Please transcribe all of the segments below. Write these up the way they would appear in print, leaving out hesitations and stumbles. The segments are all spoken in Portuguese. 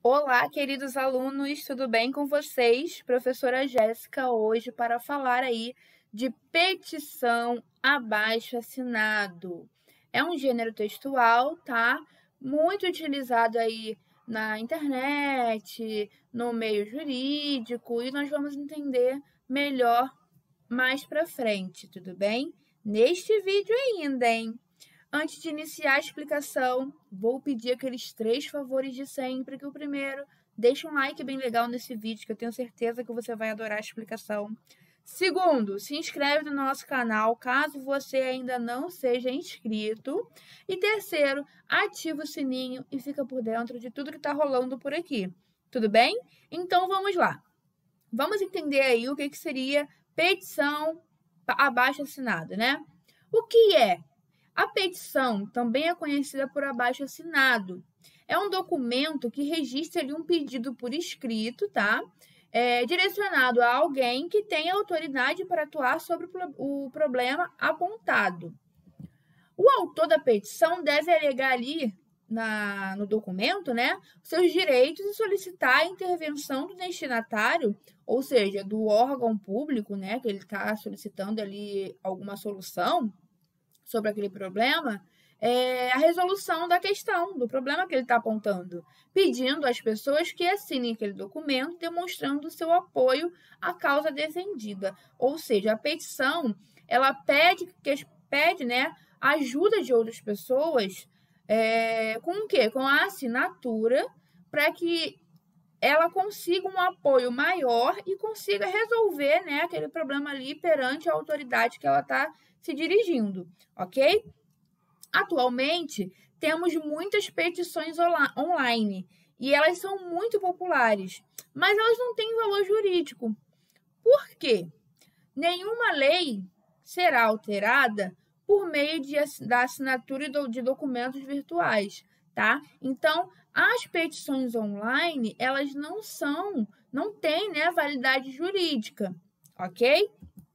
Olá, queridos alunos, tudo bem com vocês? Professora Jéssica hoje para falar aí de petição abaixo-assinado. É um gênero textual, tá? Muito utilizado aí na internet, no meio jurídico, e nós vamos entender melhor mais para frente, tudo bem? Neste vídeo ainda, hein? Antes de iniciar a explicação, vou pedir aqueles 3 favores de sempre, que o primeiro, deixa um like bem legal nesse vídeo, que eu tenho certeza que você vai adorar a explicação. Segundo, se inscreve no nosso canal, caso você ainda não seja inscrito. E terceiro, ativa o sininho e fica por dentro de tudo que está rolando por aqui. Tudo bem? Então, vamos lá. Vamos entender aí o que seria petição abaixo-assinada, né? O que é? A petição também é conhecida por abaixo-assinado. É um documento que registra ali um pedido por escrito, tá? Direcionado a alguém que tem autoridade para atuar sobre o problema apontado. O autor da petição deve alegar ali no documento, né, seus direitos e solicitar a intervenção do destinatário, ou seja, do órgão público, né, que ele está solicitando ali alguma solução sobre aquele problema, a resolução da questão, do problema que ele está apontando, pedindo às pessoas que assinem aquele documento, demonstrando seu apoio à causa defendida. Ou seja, a petição, ela pede, né, a ajuda de outras pessoas, com o quê? Com a assinatura, para que ela consiga um apoio maior e consiga resolver, né, aquele problema ali perante a autoridade que ela está se dirigindo, ok? Atualmente, temos muitas petições online e elas são muito populares, mas elas não têm valor jurídico. Por quê? Nenhuma lei será alterada por meio da assinatura de documentos virtuais, tá? Então, as petições online, elas não têm, né, validade jurídica, ok?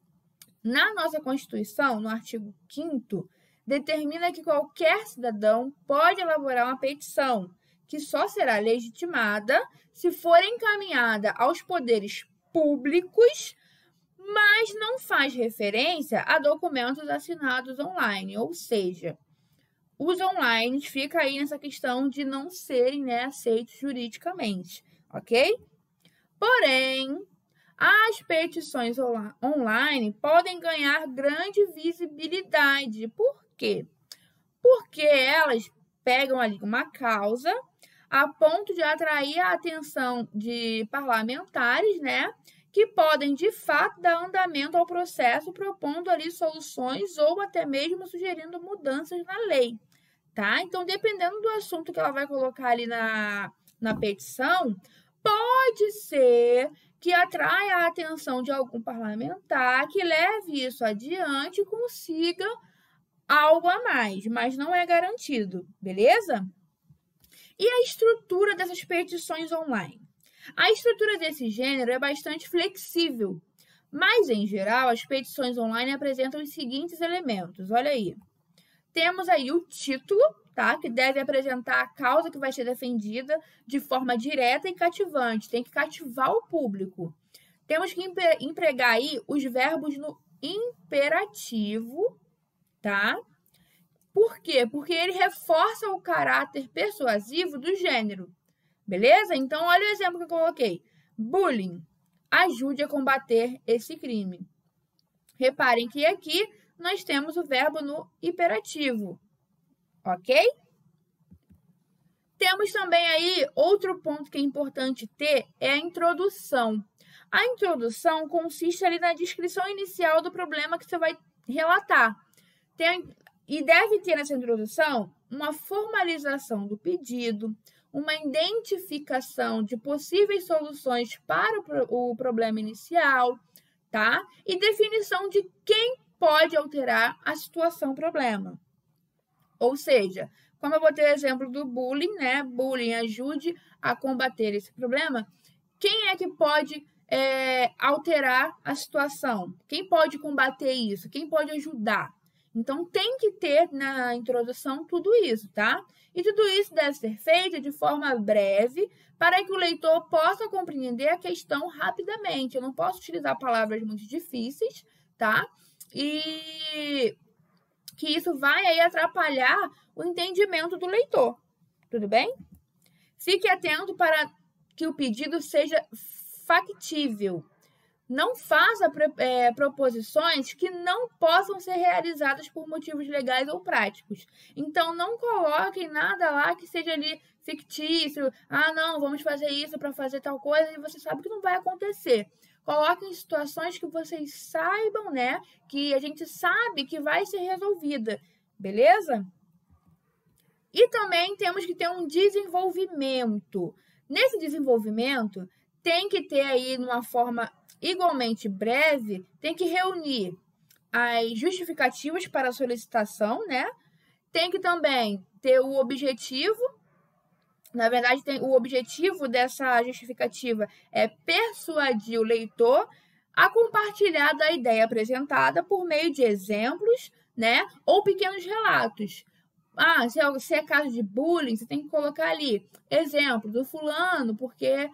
Na nossa Constituição, no artigo 5º, determina que qualquer cidadão pode elaborar uma petição, que só será legitimada se for encaminhada aos poderes públicos, mas não faz referência a documentos assinados online, ou seja, os online fica aí nessa questão de não serem, né, aceitos juridicamente, ok? Porém, as petições online podem ganhar grande visibilidade. Por quê? Porque elas pegam ali uma causa a ponto de atrair a atenção de parlamentares, né, que podem, de fato, dar andamento ao processo, propondo ali soluções ou até mesmo sugerindo mudanças na lei, tá? Então, dependendo do assunto que ela vai colocar ali na petição, pode ser que atraia a atenção de algum parlamentar, que leve isso adiante e consiga algo a mais, mas não é garantido, beleza? E a estrutura dessas petições online? A estrutura desse gênero é bastante flexível, mas, em geral, as petições online apresentam os seguintes elementos. Olha aí. Temos aí o título, tá? Que deve apresentar a causa que vai ser defendida de forma direta e cativante. Tem que cativar o público. Temos que empregar aí os verbos no imperativo, tá? Por quê? Porque ele reforça o caráter persuasivo do gênero. Beleza? Então, olha o exemplo que eu coloquei. Bullying. Ajude a combater esse crime. Reparem que aqui nós temos o verbo no imperativo, ok? Temos também aí outro ponto que é importante ter, é a introdução. A introdução consiste ali na descrição inicial do problema que você vai relatar. E deve ter nessa introdução uma formalização do pedido, uma identificação de possíveis soluções para o problema inicial, tá? E definição de quem pode alterar a situação problema. Ou seja, como eu botei o exemplo do bullying, né? Bullying ajude a combater esse problema. Quem é que pode alterar a situação? Quem pode combater isso? Quem pode ajudar? Então, tem que ter na introdução tudo isso, tá? E tudo isso deve ser feito de forma breve para que o leitor possa compreender a questão rapidamente. Eu não posso utilizar palavras muito difíceis, tá? E que isso vai aí atrapalhar o entendimento do leitor, tudo bem? Fique atento para que o pedido seja factível. Não faça proposições que não possam ser realizadas por motivos legais ou práticos. Então, não coloquem nada lá que seja ali fictício. Ah, não, vamos fazer isso para fazer tal coisa e você sabe que não vai acontecer. Coloquem situações que vocês saibam, né, que a gente sabe que vai ser resolvida, beleza? E também temos que ter um desenvolvimento. Nesse desenvolvimento, tem que ter aí, numa forma igualmente breve, tem que reunir as justificativas para a solicitação, né? Tem que também ter o objetivo. Na verdade, o objetivo dessa justificativa é persuadir o leitor a compartilhar da ideia apresentada por meio de exemplos, né? Ou pequenos relatos. Ah, se é caso de bullying, você tem que colocar ali exemplo do fulano, porque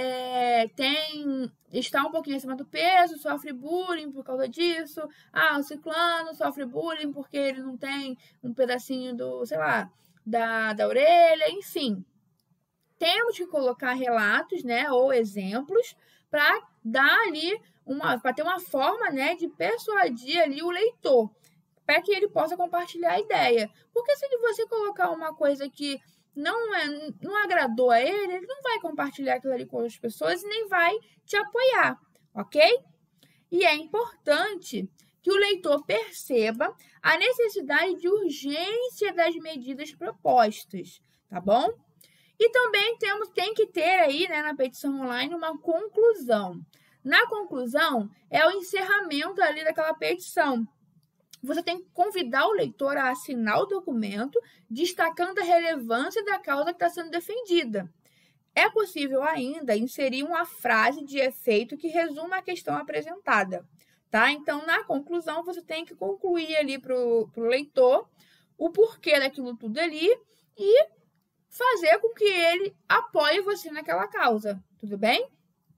está um pouquinho acima do peso, sofre bullying por causa disso. Ah, o ciclano sofre bullying porque ele não tem um pedacinho do, sei lá, da orelha, enfim. Temos que colocar relatos, né, ou exemplos para dar ali para ter uma forma, né, de persuadir ali o leitor, para que ele possa compartilhar a ideia. Porque se você colocar uma coisa que não agradou a ele não vai compartilhar aquilo ali com outras pessoas e nem vai te apoiar, ok? E é importante que o leitor perceba a necessidade de urgência das medidas propostas, tá bom? E também tem que ter aí, né, na petição online, uma conclusão. Na conclusão, é o encerramento ali daquela petição. Você tem que convidar o leitor a assinar o documento, destacando a relevância da causa que está sendo defendida. É possível ainda inserir uma frase de efeito que resuma a questão apresentada, tá? Então, na conclusão, você tem que concluir ali para o leitor o porquê daquilo tudo ali e fazer com que ele apoie você naquela causa, tudo bem?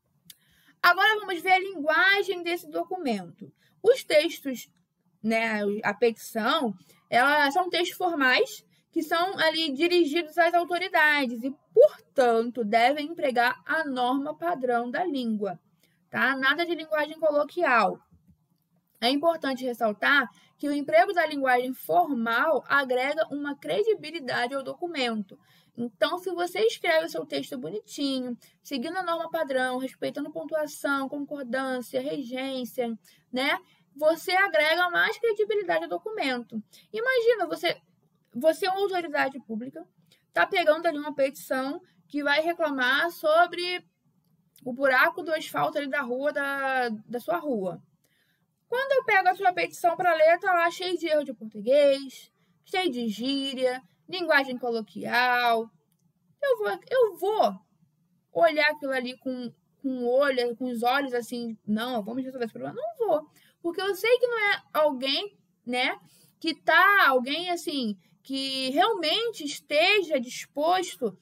Agora vamos ver a linguagem desse documento. Os textos, né, a petição, elas são textos formais que são ali dirigidos às autoridades e, portanto, devem empregar a norma padrão da língua, tá? Nada de linguagem coloquial. É importante ressaltar que o emprego da linguagem formal agrega uma credibilidade ao documento. Então, se você escreve o seu texto bonitinho, seguindo a norma padrão, respeitando pontuação, concordância, regência, né? Você agrega mais credibilidade ao documento. Imagina, você é uma autoridade pública, está pegando ali uma petição que vai reclamar sobre o buraco do asfalto ali da rua, da sua rua. Quando eu pego a sua petição para ler, tá lá cheio de erro de português, cheio de gíria, linguagem coloquial. Eu vou olhar aquilo ali com os olhos assim, não, vamos resolver esse problema. Não vou, porque eu sei que não é alguém, né, alguém assim, que realmente esteja disposto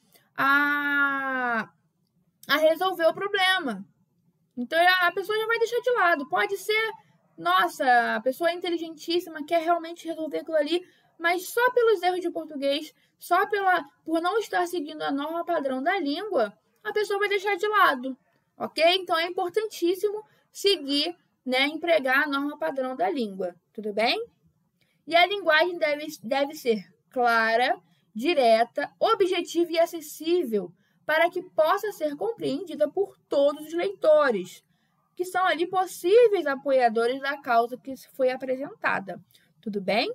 a resolver o problema. Então, a pessoa já vai deixar de lado. Pode ser, nossa, a pessoa é inteligentíssima, quer realmente resolver aquilo ali, mas só pelos erros de português, por não estar seguindo a norma padrão da língua, a pessoa vai deixar de lado, ok? Então, é importantíssimo seguir, né, empregar a norma padrão da língua, tudo bem? E a linguagem deve ser clara, direta, objetiva e acessível, para que possa ser compreendida por todos os leitores, que são ali possíveis apoiadores da causa que foi apresentada. Tudo bem?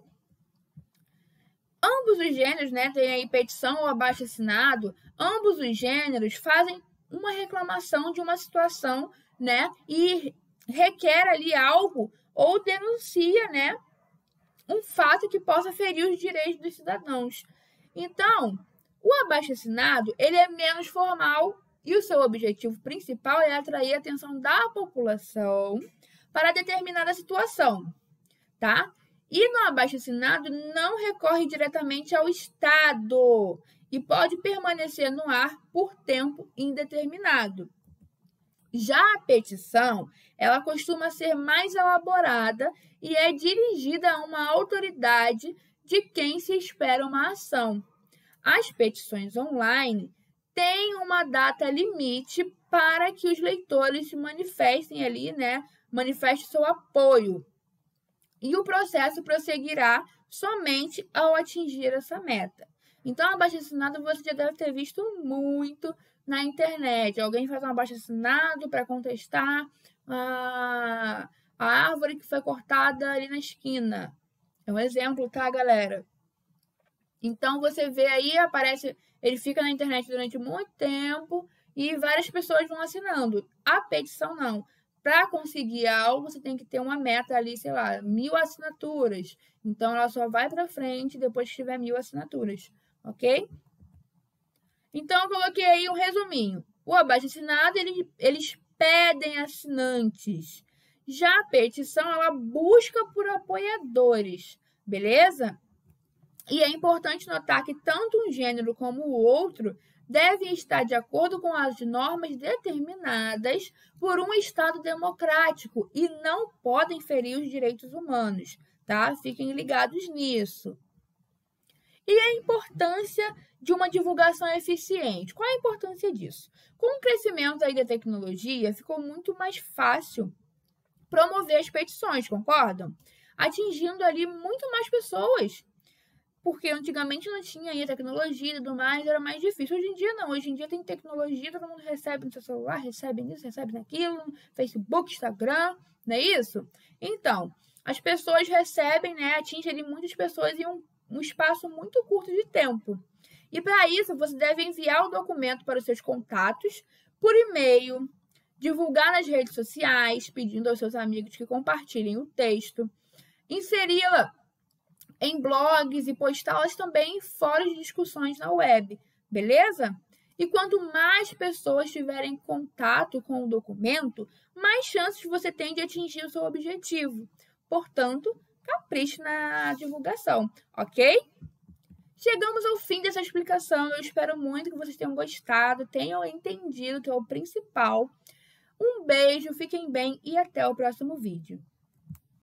Ambos os gêneros, né, tem aí petição ou abaixo-assinado, ambos os gêneros fazem uma reclamação de uma situação, né, e requer ali algo ou denuncia, né, um fato que possa ferir os direitos dos cidadãos. Então, o abaixo-assinado, ele é menos formal e o seu objetivo principal é atrair a atenção da população para determinada situação, tá? E no abaixo-assinado não recorre diretamente ao Estado e pode permanecer no ar por tempo indeterminado. Já a petição, ela costuma ser mais elaborada e é dirigida a uma autoridade de quem se espera uma ação. As petições online têm uma data limite para que os leitores se manifestem ali, né? Manifestem seu apoio. E o processo prosseguirá somente ao atingir essa meta. Então, abaixo-assinado você já deve ter visto muito na internet. Alguém faz um abaixo-assinado para contestar a árvore que foi cortada ali na esquina. É um exemplo, tá, galera? Então, você vê aí, aparece, ele fica na internet durante muito tempo e várias pessoas vão assinando. A petição não. Para conseguir algo, você tem que ter uma meta ali, sei lá, 1000 assinaturas. Então, ela só vai para frente depois que tiver 1000 assinaturas, ok? Então, eu coloquei aí um resuminho. O abaixo-assinado, eles pedem assinantes. Já a petição, ela busca por apoiadores, beleza? E é importante notar que tanto um gênero como o outro devem estar de acordo com as normas determinadas por um Estado democrático e não podem ferir os direitos humanos, tá? Fiquem ligados nisso. E a importância de uma divulgação eficiente. Qual a importância disso? Com o crescimento aí da tecnologia, ficou muito mais fácil promover as petições, concordam? Atingindo ali muito mais pessoas. Porque antigamente não tinha aí a tecnologia e tudo mais, era mais difícil. Hoje em dia não, hoje em dia tem tecnologia, todo mundo recebe no seu celular, recebe nisso, recebe naquilo, Facebook, Instagram, não é isso? Então, as pessoas recebem, né, atingem ali muitas pessoas em um espaço muito curto de tempo. E para isso, você deve enviar o documento para os seus contatos por e-mail, divulgar nas redes sociais, pedindo aos seus amigos que compartilhem o texto, inseri-la em blogs e postá-las também em fóruns de discussões na web, beleza? E quanto mais pessoas tiverem contato com o documento, mais chances você tem de atingir o seu objetivo. Portanto, capriche na divulgação, ok? Chegamos ao fim dessa explicação. Eu espero muito que vocês tenham gostado, tenham entendido que é o principal. Um beijo, fiquem bem e até o próximo vídeo.